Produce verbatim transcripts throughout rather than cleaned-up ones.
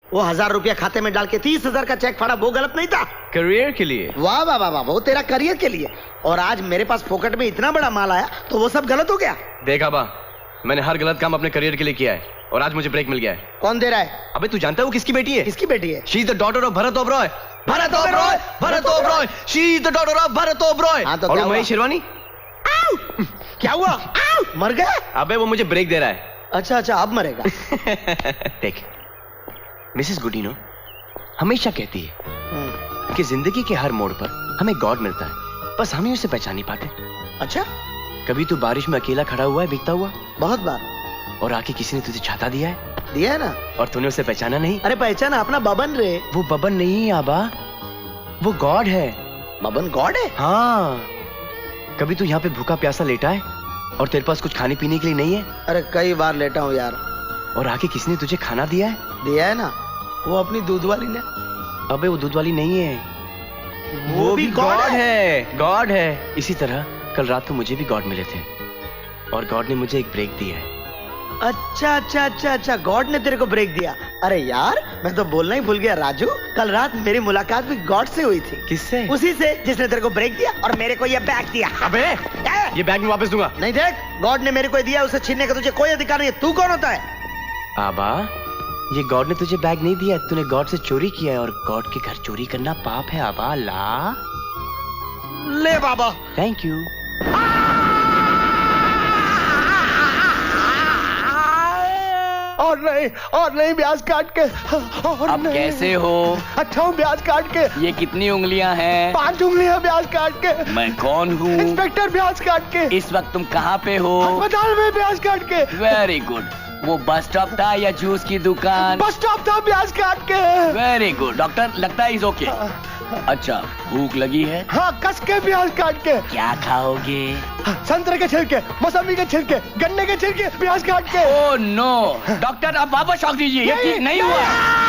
वो हजार रुपया खाते में डाल के तीस हजार का चेक फाड़ा, वो गलत नहीं था? करियर के लिए। वाह वाह वाह वाह, वो तेरा करियर के लिए। और आज मेरे पास फोकट में इतना बड़ा माल आया तो वो सब गलत हो गया? देखा बा, मैंने हर गलत काम अपने करियर के लिए किया है और आज मुझे ब्रेक मिल गया है। कौन दे रहा है? अबे तू जानता है वो किसकी बेटी है? किसकी बेटी है? She is the daughter of Bharat Oberoi. Bharat Oberoi, Bharat Oberoi, she is the daughter of Bharat Oberoi. हाँ तो और क्या हुआ? महेश शेरवानी क्या हुआ? मर गया? अबे वो मुझे ब्रेक दे रहा है। अच्छा अच्छा, अब मरेगा। देख, मिसेस गुडीनो हमेशा कहती है कि जिंदगी के हर मोड़ पर हमें गॉड मिलता है, बस हम ही उसे पहचान नहीं पाते। अच्छा, कभी तू बारिश में अकेला खड़ा हुआ है भीगता हुआ? बहुत बार। और आके किसी ने तुझे छाता दिया है? दिया है ना। और तूने उसे पहचाना नहीं? अरे पहचाना, अपना बबन रे। वो बबन नहीं है आबा, वो गॉड है। बबन गॉड है? हाँ। कभी तू यहाँ पे भूखा प्यासा लेटा है और तेरे पास कुछ खाने पीने के लिए नहीं है? अरे कई बार लेटा हूँ यार। और आके किसी ने तुझे खाना दिया है? दिया है ना, वो अपनी दूध वाली ने। अबे वो दूध वाली नहीं है, वो, वो भी गॉड है। गॉड है। इसी तरह कल रात को मुझे भी गॉड मिले थे और गॉड ने मुझे एक ब्रेक दिया है। अच्छा अच्छा अच्छा अच्छा, गॉड ने तेरे को ब्रेक दिया। अरे यार, मैं तो बोलना ही भूल गया राजू, कल रात मेरी मुलाकात भी गॉड से हुई थी। किससे? उसी से जिसने तेरे को ब्रेक दिया और मेरे को ये बैग दिया। अबे ये बैग मैं वापस दूंगा। नहीं, देख, गॉड ने मेरे को दिया, उसे छीनने का तुझे कोई अधिकार नहीं है। तू कौन होता है? आबा, ये गॉड ने तुझे बैग नहीं दिया, तूने गॉड से चोरी किया है और गॉड के घर चोरी करना पाप है आबा। ला ले बाबा। Thank you. और नहीं, और नहीं, ब्याज काट के। और अब नहीं। कैसे हो? अच्छा हूँ ब्याज काट के। ये कितनी उंगलियां हैं? पांच उंगलियां ब्याज काट के। मैं कौन हूँ? इंस्पेक्टर ब्याज काट के। इस वक्त तुम कहाँ पे हो? अस्पताल में ब्याज काट के। Very good. वो बस स्टॉप था या जूस की दुकान? बस स्टॉप था, ब्याज काट के। वेरी गुड डॉक्टर, लगता है इज ओके। अच्छा, भूख लगी है? हाँ, कस के प्याज काट के। क्या खाओगे? संतरे के छिलके, मौसमी के छिलके, गन्ने के छिलके, प्याज काट के। ओह नो डॉक्टर, आप वापस शॉक दीजिए, ये ठीक नहीं हुआ।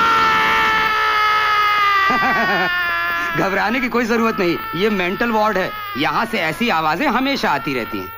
घबराने की कोई जरूरत नहीं, ये मेंटल वार्ड है, यहाँ से ऐसी आवाजें हमेशा आती रहती हैं।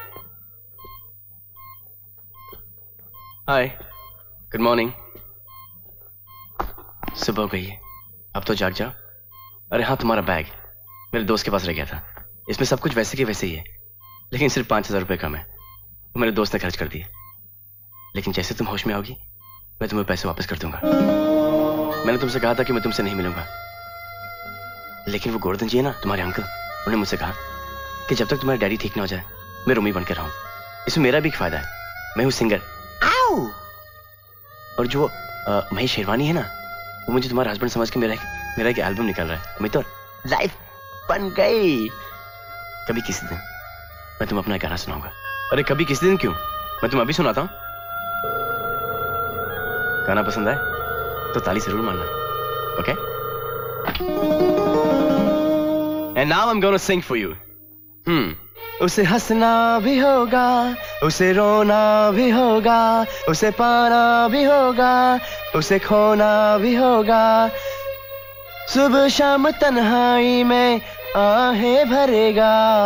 Hi, good morning. सुबह हो गई है, अब तो जाग जाओ। अरे हाँ, तुम्हारा बैग मेरे दोस्त के पास रह गया था। इसमें सब कुछ वैसे के वैसे ही है, लेकिन सिर्फ पांच हजार रुपये कम है। वो मेरे दोस्त ने खर्च कर दिए, लेकिन जैसे तुम होश में आओगी मैं तुम्हें पैसे वापस कर दूंगा। मैंने तुमसे कहा था कि मैं तुमसे नहीं मिलूंगा, लेकिन वो गोवर्धन जी है ना, तुम्हारे अंकल, उन्होंने मुझसे कहा कि जब तक तुम्हारा डैडी ठीक ना हो जाए मैं रोमी बनकर रहूं। इसमें मेरा भी एक फायदा है, मैं हूँ सिंगर। आओ! और जो आ, महेश शेरवानी है ना, वो मुझे तुम्हारा हस्बैंड समझ के मेरा मेरा एक एल्बम निकाल रहा है। मैं तो लाइफ बन गई। कभी किसी दिन मैं तुम्हें अपना गाना सुनाऊंगा। अरे कभी किसी दिन क्यों, मैं तुम्हें अभी सुनाता हूं। गाना पसंद आए तो ताली जरूर मारना, okay? And now I am gonna sing for you. हम्म उसे हंसना भी होगा, उसे रोना भी होगा, उसे पाना भी होगा, उसे खोना भी होगा। सुबह शाम तन्हाई में आहें भरेगा,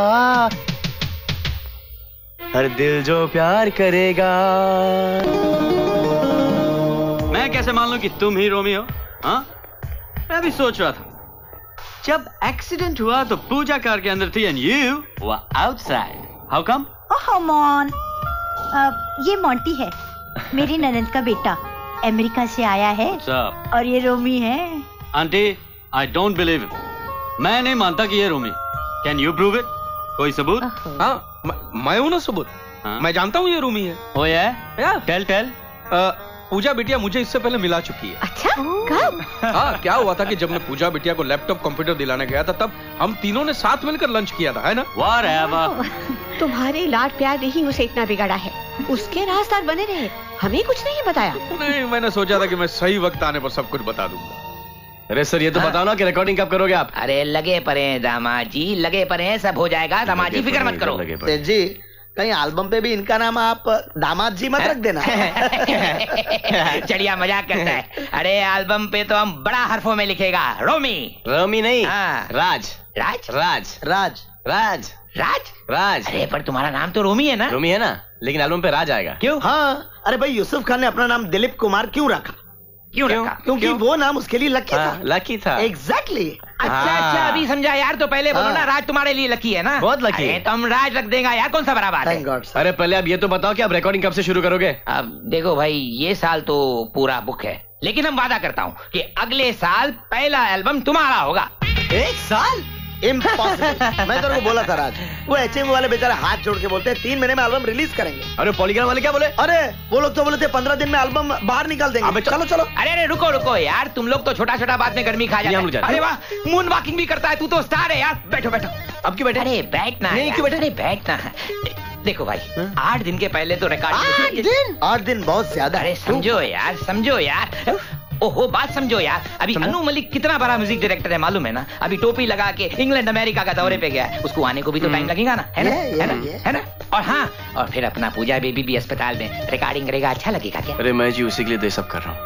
हर दिल जो प्यार करेगा। मैं कैसे मान लूं कि तुम ही रोमी हो? हाँ, मैं भी सोच रहा था, जब एक्सीडेंट हुआ तो पूजा कार के अंदर थी and you were outside. How come? Oh man, ये मोंटी है, मेरी ननद का बेटा, अमेरिका से आया है। और ये रोमी है। Aunty, I don't believe it. मैं नहीं मानता कि ये Romi. Can you prove it? कोई सबूत? हाँ, मैं हूँ ना सबूत। हाँ? मैं जानता हूँ ये रोमी है। ओ या? Tell tell. पूजा बिटिया मुझे इससे पहले मिला चुकी है। अच्छा, कब? हाँ, क्या हुआ था कि जब मैं पूजा बिटिया को लैपटॉप कंप्यूटर दिलाने गया था, तब हम तीनों ने साथ मिलकर लंच किया था, है ना? Whatever। तुम्हारे लाड प्यार ने ही उसे इतना बिगाड़ा है, उसके रास्तार बने रहे, हमें कुछ नहीं बताया। नहीं, मैंने सोचा था कि मैं सही वक्त आने पर सब कुछ बता दूंगा। अरे सर, ये तो हाँ? बताओ ना कि रिकॉर्डिंग कब करोगे आप? अरे लगे पड़े दामाद जी, लगे पड़े, सब हो जाएगा दामाद जी, फिक्र मत करो। जी, कहीं एल्बम पे भी इनका नाम आप दामाद जी मत रख देना। चलिए मजाक करता है। अरे एल्बम पे तो हम बड़ा हरफों में लिखेगा रोमी। रोमी नहीं, हाँ। राज। राज राज राज राज राज राज। अरे पर तुम्हारा नाम तो रोमी है ना? रोमी है ना, लेकिन एल्बम पे राज आएगा। क्यों? हाँ, अरे भाई, यूसुफ खान ने अपना नाम दिलीप कुमार क्यों रखा? क्यों रखा? क्योंकि वो नाम उसके लिए लकी था। लकी था। एग्जैक्टली। अच्छा अच्छा अभी समझा यार। तो पहले बोलो ना राज तुम्हारे लिए लकी है ना? बहुत लकी है। तो हम राज रख देगा यार, कौन सा बड़ा बात है। अरे पहले आप ये तो बताओ कि आप रिकॉर्डिंग कब से शुरू करोगे? अब देखो भाई, ये साल तो पूरा बुक है, लेकिन हम वादा करता हूँ कि अगले साल पहला एल्बम तुम्हारा होगा। एक साल? इम्पॉसिबल। मैं तेरे को बोला था राज, वो एचएम वाले बेचारे हाथ जोड़ के बोलते हैं तीन महीने में एल्बम रिलीज करेंगे। अरे पॉलीग्राम वाले क्या बोले? अरे वो लोग तो बोले थे पंद्रह दिन में एल्बम बाहर निकाल देंगे। चलो चलो। अरे अरे रुको रुको यार, तुम लोग तो छोटा छोटा बात में गर्मी खा जाते हैं। अरे वाह, मून वॉकिंग भी करता है तू तो स्टार है यार। बैठो बैठो। अब क्यों बैठे? अरे बैठना है। क्यों बैठे? बैठना है। देखो भाई, आठ दिन के पहले तो रिकॉर्ड। आठ दिन? आठ दिन बहुत ज्यादा। अरे समझो यार, समझो यार। ओहो बात समझो यार। अभी अनु मलिक कितना बड़ा म्यूजिक डायरेक्टर है मालूम है ना? अभी टोपी लगा के इंग्लैंड अमेरिका का दौरे पे गया है, उसको आने को भी तो टाइम लगेगा ना, है ना? है ना? है ना? और हाँ, और फिर अपना पूजा बेबी भी अस्पताल में रिकॉर्डिंग करेगा, अच्छा लगेगा क्या? अरे मैं जी उसी के लिए दे सब कर रहा हूँ।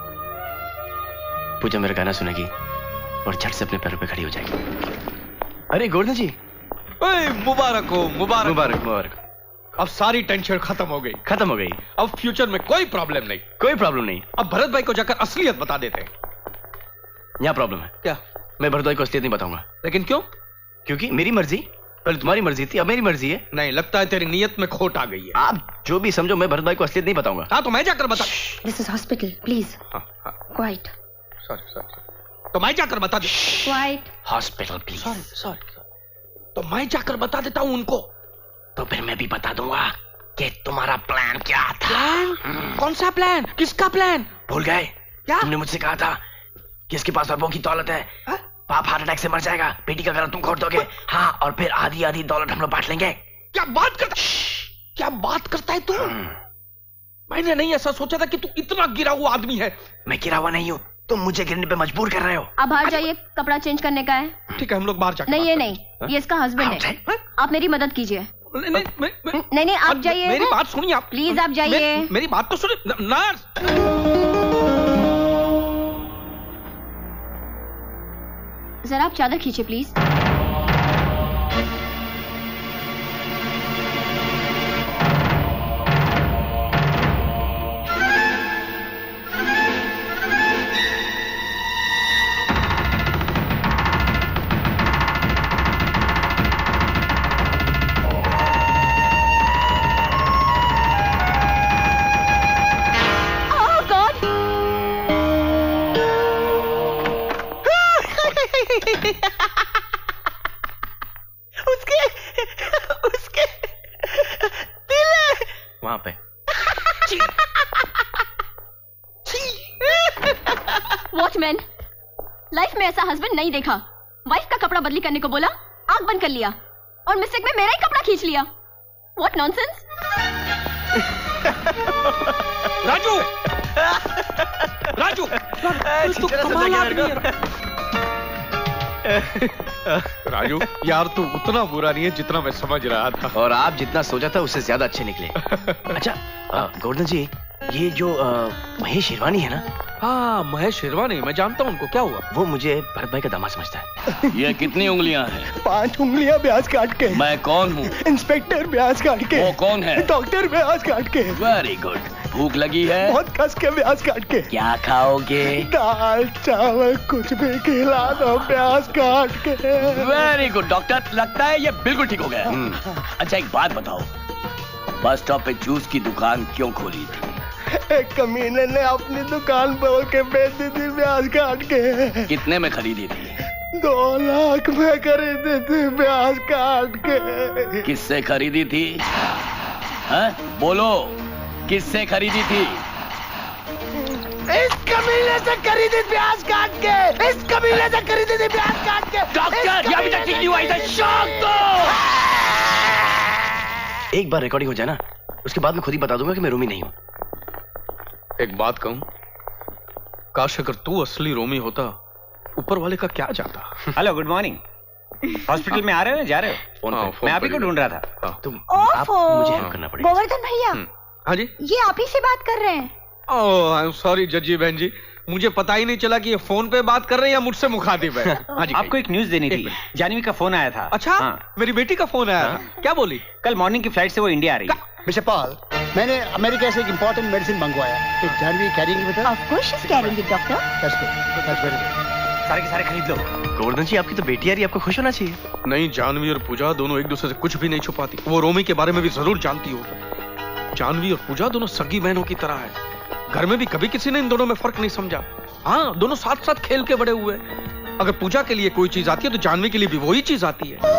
पूजा मेरा गाना सुनेगी और झट से अपने पैरों पे खड़ी हो जाएगी। अरे गोवर्धन जी, मुबारक हो। मुबारक मुबारक मुबारक। अब सारी टेंशन खत्म हो गई। खत्म हो गई। अब फ्यूचर में कोई प्रॉब्लम नहीं। कोई प्रॉब्लम नहीं। अब भरत भाई को जाकर असलियत बता देते हैं। यहाँ प्रॉब्लम है। क्या? मैं भरत भाई को असलियत नहीं बताऊंगा। लेकिन क्यों? क्योंकि मेरी मर्जी, पहले तुम्हारी मर्जी थी, अब मेरी मर्जी है। नहीं, लगता है तेरी नीयत में खोट आ गई है। आप जो भी समझो, मैं भरत भाई को असलियत नहीं बताऊंगा। हाँ तो मैं जाकर बता। This is hospital, please quiet. Sorry sorry. तो मैं जाकर बता दे। Quiet. Hospital please. Sorry sorry. तो मैं जाकर बता देता हूँ उनको। तो फिर मैं भी बता दूंगा कि तुम्हारा प्लान क्या था। प्लान? कौन सा प्लान? किसका प्लान? भूल गए? क्या? तुमने मुझसे कहा था कि इसके पास अरबों की दौलत है। हा? बाप हार्ट अटैक से मर जाएगा, बेटी का घर तुम खोट दोगे। हाँ, और फिर आधी आधी दौलत हम लोग बांट लेंगे। क्या बात करता क्या बात करता है तू? मैंने नहीं ऐसा सोचा था कि तू इतना गिरा हुआ आदमी है। मैं गिरा हुआ नहीं हूँ, तुम मुझे गिरने पे मजबूर कर रहे हो। अब बाहर जाइए, कपड़ा चेंज करने का है। ठीक है, हम लोग बाहर जाकर। नहीं ये नहीं, ये इसका हस्बैंड है। आप मेरी मदद कीजिए। नहीं नहीं, मैं, मैं, नहीं नहीं आप जाइए। मेरी बात सुनिए आप। प्लीज आप जाइए। मे, मेरी बात तो सुनिए नर्स। जरा आप चादर खींचिए प्लीज। उसके उसके दिल है वहां पे। वॉचमैन, लाइफ में ऐसा हस्बैंड नहीं देखा। वाइफ का कपड़ा बदली करने को बोला, आंख बंद कर लिया और मिस्टेक में मेरा ही कपड़ा खींच लिया। What nonsense. राजू राजू तू कमाल आदमी है। राजू यार तू उतना बुरा नहीं है जितना मैं समझ रहा था। और आप जितना सोचा था उससे ज्यादा अच्छे निकले। अच्छा गोवर्धन जी, ये जो आ, महेश शेरवानी है ना? हाँ महेश शेरवानी, मैं जानता हूँ उनको। क्या हुआ? वो मुझे भरत भाई का दामाद समझता है। ये कितनी उंगलियां हैं? पांच उंगलियां ब्याज काट के। मैं कौन हूँ? इंस्पेक्टर ब्याज काट के। वो कौन है? डॉक्टर ब्याज काट के। Very good. भूख लगी है? बहुत कस के ब्याज काट के। क्या खाओगे? दाल चावल कुछ भी खिला दो ब्याज काट के। वेरी गुड डॉक्टर, लगता है ये बिल्कुल ठीक हो गया। अच्छा एक बात बताओ, बस स्टॉप पे जूस की दुकान क्यों खोली थी? एक कमीने ने अपनी दुकान बोल के बेच दी थी ब्याज काट के। कितने में खरीदी थी? दो लाख में खरीदी थी ब्याज काट के। किससे खरीदी थी? है? बोलो, किससे खरीदी थी? इस कमीने से खरीदी ब्याज काट के। इस कमीने से खरीदी थी ब्याज काट के। डॉक्टर ये अभी तक ठीक नहीं हुआ, इधर शॉक दो। एक बार रिकॉर्डिंग हो जाए ना, उसके बाद मैं खुद ही बता दूंगा कि मैं रोमी नहीं हूँ। एक बात कहूं, काश अगर तू असली रोमी होता, ऊपर वाले का क्या जाता। Hello good morning. हॉस्पिटल में आ रहे हो जा रहे हो? फोन हाँ, मैं आप ही को ढूंढ रहा था। तुम आप मुझे हेल्प करना पड़ेगा। गोवर्धन भैया, हाँ जी, ये आप ही से बात कर रहे हैं? Oh I am sorry Jajji बहन जी, मुझे पता ही नहीं चला कि ये फोन पे बात कर रहे हैं या मुझसे मुखातिब है। हाँ जी, आपको एक न्यूज देनी थी। जानवी का फोन आया था। अच्छा हाँ। मेरी बेटी का फोन आया था। क्या बोली? कल मॉर्निंग की फ्लाइट से वो इंडिया आ रही है। मिस्टर पॉल, मैंने अमेरिका से एक इम्पोर्टेंट मेडिसिन मंगवाया। Is Janvi carrying with her? Of course she's carrying it, doctor. That's good. That's very good. सारे के सारे खरीद लो। गोवर्धन जी, आपकी तो बेटी आ रही है, आपको खुश होना चाहिए। नहीं, जानवी और पूजा दोनों एक दूसरे से कुछ भी नहीं छुपाती। वो रोमी के बारे में भी जरूर जानती होगी। जानवी और पूजा दोनों सगी बहनों की तरह है। घर में भी कभी किसी ने इन दोनों में फर्क नहीं समझा। हाँ, दोनों साथ साथ खेल के बड़े हुए। अगर पूजा के लिए कोई चीज आती है तो जानवी के लिए भी वही चीज आती है।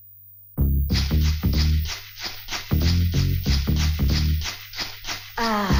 Ah.